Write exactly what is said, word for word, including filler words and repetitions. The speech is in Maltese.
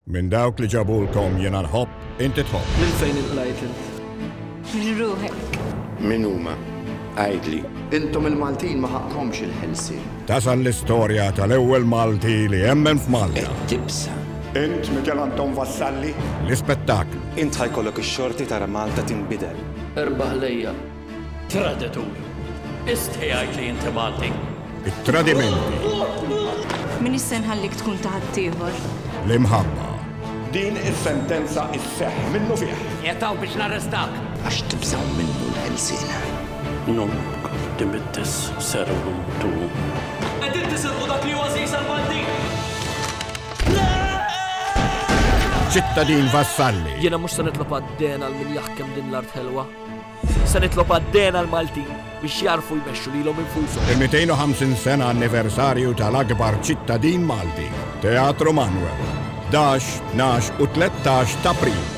Min dawk li ġabulkom jiena nħobb inti tħobb. Minn fejn inqlajt int? Minn ruħek. Min huma? Għajdli. Intom il-Maltin ma ħaqkomx il-ħelsi. Tasal l-istorja tal-ewwel Malti li jemmen f'Malta. Tibsa. Int Mikiel Anton Vassalli. L-ispettaklu. Int ħajkollok ix-xorti tara Malta tinbidel. Erbaħ lejja. Traditur. Istejajt li inti Malti. It-tradimenti. Min issenħallik tkun taħat ieħor. L-imħabba. Din is-sentenza isseħ minnu fih. Jetaw biex narrestak. Għax tibżaw minnu l-ħelsina. Nonk dimittis servu tu. Għedin tisirqu dak li huwa Sisa l-Malti. ċittadin Vassalli. Jiena mhux se nitlob għad-den għal min jaħkem din l-art ħelwa. Se nitlob għad-den għal Maltin biex jarfu jmexxu lilhom infushom. Il-mئتين وخمسين sena anniversarju tal-akbar ċittadin Malti. Teatru Manoel. ħdax, tnax u tlettax ta' April.